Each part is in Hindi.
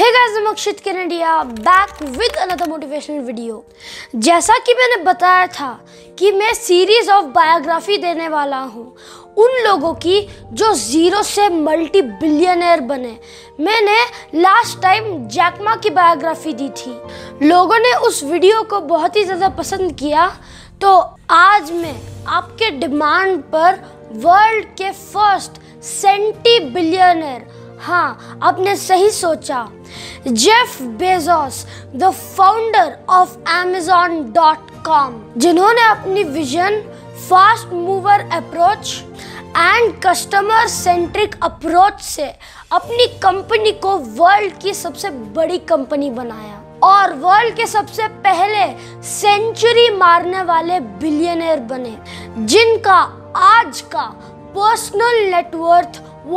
Hey guys, I'm Akshit Kanadia back with another motivational video। जैसा कि मैंने बताया था कि मैं सीरीज ऑफ बायोग्राफी देने वाला हूँ उन लोगों की जो जीरो से मल्टी बिलियनर बने। मैंने लास्ट टाइम जैक मा की बायोग्राफी दी थी, लोगों ने उस वीडियो को बहुत ही ज़्यादा पसंद किया, तो आज मैं आपके डिमांड पर वर्ल्ड के फर्स्ट सेंटी बिलियनर, हाँ आपने सही सोचा, Jeff Bezos the founder of Amazon.com, जिन्होंने अपनी vision, fast mover approach and customer centric approach से अपनी कंपनी को वर्ल्ड की सबसे बड़ी कंपनी बनाया और वर्ल्ड के सबसे पहले सेंचुरी मारने वाले बिलियनर बने, जिनका आज का पर्सनल नेटवर्थ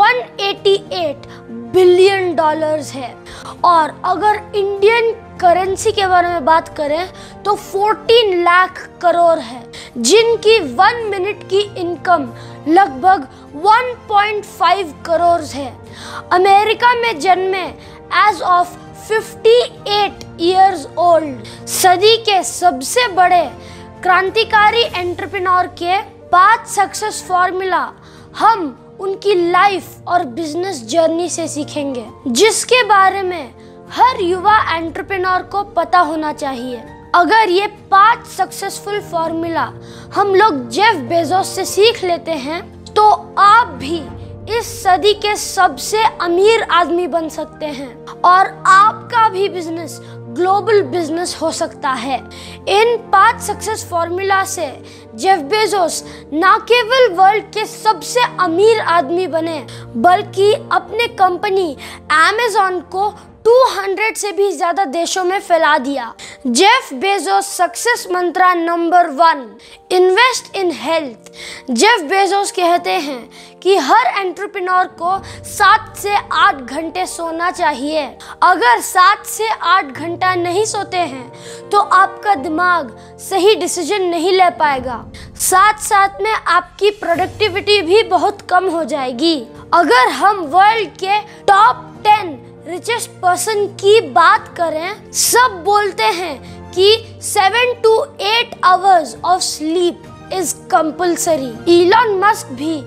188 बिलियन डॉलर्स है। और अगर इंडियन करेंसी के बारे में बात करें तो 14 लाख करोड़ है, जिनकी 1 मिनट की इनकम लगभग 1.5 करोड़ है। अमेरिका में जन्मे एज ऑफ 58 इयर्स ओल्ड, सदी के सबसे बड़े क्रांतिकारी एंटरप्रेन्योर के 5 सक्सेस फॉर्मूला हम उनकी लाइफ और बिजनेस जर्नी से सीखेंगे, जिसके बारे में हर युवा एंटरप्रेन्योर को पता होना चाहिए। अगर ये 5 सक्सेसफुल फॉर्मूला हम लोग जेफ बेजोस से सीख लेते हैं तो आप भी इस सदी के सबसे अमीर आदमी बन सकते हैं और आपका भी बिजनेस ग्लोबल बिजनेस हो सकता है। इन 5 सक्सेस फॉर्मूला से जेफ बेजोस न केवल वर्ल्ड के सबसे अमीर आदमी बने, बल्कि अपने कंपनी Amazon को 200 से भी ज्यादा देशों में फैला दिया। जेफ बेजोस सक्सेस मंत्रा number 1, invest in health. Jeff Bezos कहते हैं कि हर एंटरप्रेन्योर को 7 से 8 घंटे सोना चाहिए। अगर 7 से 8 घंटा नहीं सोते हैं तो आपका दिमाग सही डिसीजन नहीं ले पाएगा, साथ साथ में आपकी प्रोडक्टिविटी भी बहुत कम हो जाएगी। अगर हम वर्ल्ड के टॉप 10 रिचेस्ट पर्सन की बात करें, सब बोलते हैं कि 7 to 8 hours of sleep is compulsory. Elon Musk भी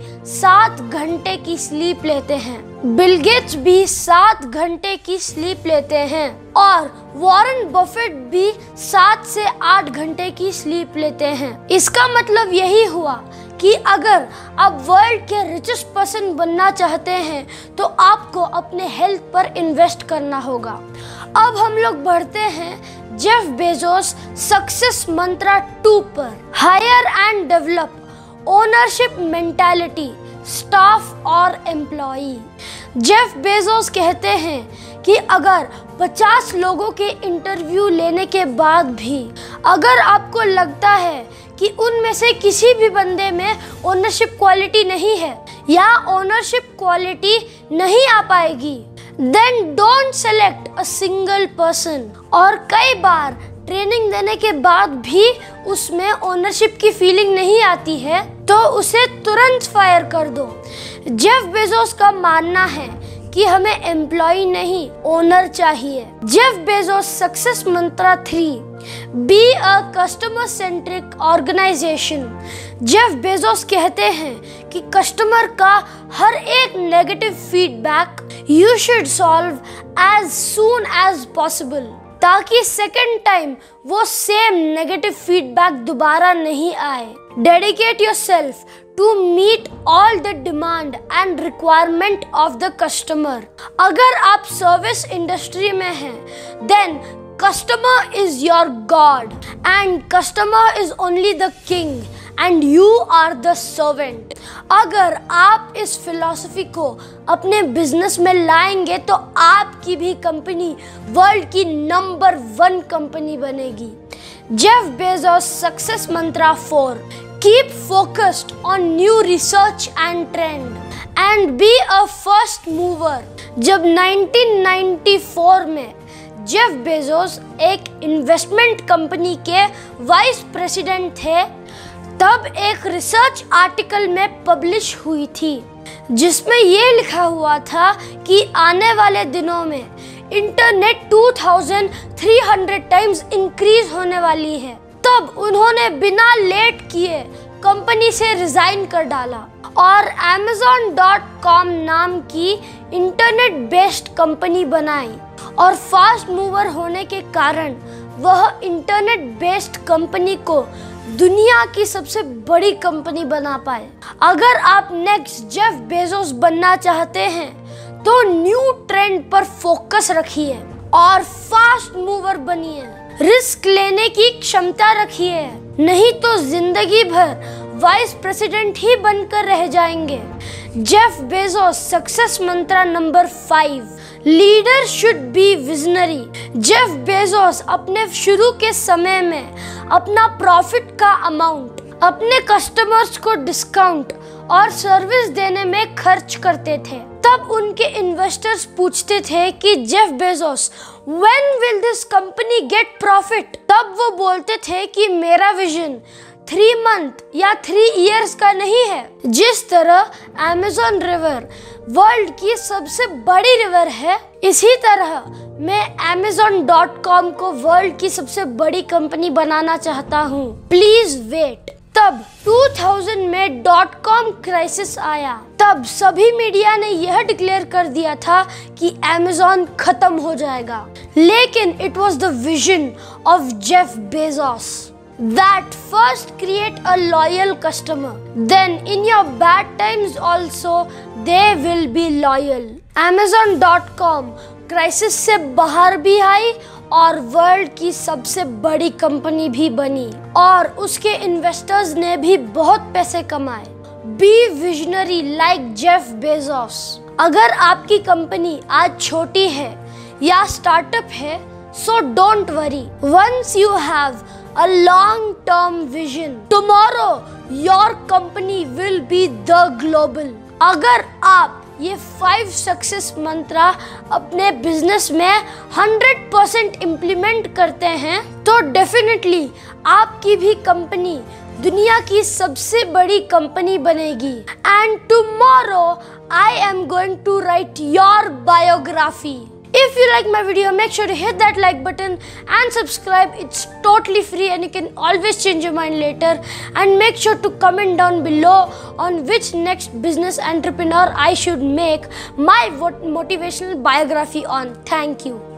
7 घंटे की स्लीप लेते हैं, बिल गेट्स भी 7 घंटे की स्लीप लेते हैं और वॉरेन बफेट भी 7 से 8 घंटे की स्लीप लेते हैं। इसका मतलब यही हुआ कि अगर आप वर्ल्ड के रिचेस्ट पर्सन बनना चाहते हैं तो आपको अपने हेल्थ पर इन्वेस्ट करना होगा। अब हम लोग बढ़ते हैं जेफ बेजोस सक्सेस मंत्रा 2 पर, hire and develop ownership mentality staff और एम्प्लॉई। जेफ बेजोस कहते हैं कि अगर 50 लोगों के इंटरव्यू लेने के बाद भी अगर आपको लगता है कि उनमें से किसी भी बंदे में ओनरशिप क्वालिटी नहीं है या ओनरशिप क्वालिटी नहीं आ पाएगी, then don't select a single person. और कई बार ट्रेनिंग देने के बाद भी उसमें ओनरशिप की फीलिंग नहीं आती है तो उसे तुरंत फायर कर दो। जेफ बेजोस का मानना है कि हमें एम्प्लॉय नहीं ओनर चाहिए। जेफ बेजोस सक्सेस मंत्रा 3, be a customer centric organisation. Jeff Bezos कहते हैं कि कस्टमर का हर एक negative feedback you should solve as soon as possible, ताकि सेकेंड टाइम वो सेम नेगेटिव फीडबैक दोबारा नहीं आए। Dedicate yourself to meet all the demand and requirement of the customer। अगर आप सर्विस इंडस्ट्री में हैं, then customer is your god and customer is only the king and you are the servant। अगर आप इस फिलॉसफी को अपने बिजनेस में लाएंगे तो आपकी भी कंपनी वर्ल्ड की नंबर 1 कंपनी बनेगी। जेफ बेजोस सक्सेस मंत्रा 4, keep focused on new research and trend and be a first mover। जब 1994 में जेफ बेजोस एक इन्वेस्टमेंट कंपनी के वाइस प्रेसिडेंट थे, तब एक रिसर्च आर्टिकल में पब्लिश हुई थी जिसमें ये लिखा हुआ था कि आने वाले दिनों में इंटरनेट 2300 टाइम्स इंक्रीज होने वाली है, तब उन्होंने बिना लेट किए कंपनी से रिजाइन कर डाला और Amazon.com नाम की इंटरनेट बेस्ड कंपनी बनाई। और फास्ट मूवर होने के कारण वह इंटरनेट बेस्ड कंपनी को दुनिया की सबसे बड़ी कंपनी बना पाए। अगर आप नेक्स्ट जेफ बेजोस बनना चाहते हैं तो न्यू ट्रेंड पर फोकस रखिए और फास्ट मूवर बनिए। रिस्क लेने की क्षमता रखिए, नहीं तो जिंदगी भर वाइस प्रेसिडेंट ही बनकर रह जाएंगे। जेफ बेजोस सक्सेस मंत्र number 5, leader should be visionary. Jeff Bezos अपने शुरू के समय में अपना प्रॉफिट का अमाउंट अपने कस्टमर्स को डिस्काउंट और सर्विस देने में खर्च करते थे। तब उनके इन्वेस्टर्स पूछते थे कि Jeff Bezos, when will this company get profit? तब वो बोलते थे कि मेरा विजन 3 मंथ या 3 इयर्स का नहीं है। जिस तरह Amazon रिवर वर्ल्ड की सबसे बड़ी रिवर है, इसी तरह मैं Amazon.com को वर्ल्ड की सबसे बड़ी कंपनी बनाना चाहता हूँ। Please wait. तब 2000 में .com क्राइसिस आया। तब सभी मीडिया ने यह डिक्लेयर कर दिया था कि Amazon खत्म हो जाएगा, लेकिन it was the vision of Jeff Bezos that first create a loyal customer, then in your bad times also they will be loyal। Amazon.com crisis से बाहर भी आई और वर्ल्ड की सबसे बड़ी कंपनी भी बनी और उसके इन्वेस्टर्स ने भी बहुत पैसे कमाए। Be visionary like Jeff Bezos. अगर आपकी कंपनी आज छोटी है या स्टार्टअप है, so don't worry, once you have a long-term vision, tomorrow your company will be the global। अगर आप ये 5 सक्सेस मंत्रा अपने बिजनेस में 100% इम्प्लीमेंट करते हैं तो डेफिनेटली आपकी भी कंपनी दुनिया की सबसे बड़ी कंपनी बनेगी। And tomorrow I am going to write your biography. If you like my video, make sure to hit that like button and subscribe. It's totally free and you can always change your mind later. And make sure to comment down below on which next business entrepreneur I should make my motivational biography on. Thank you.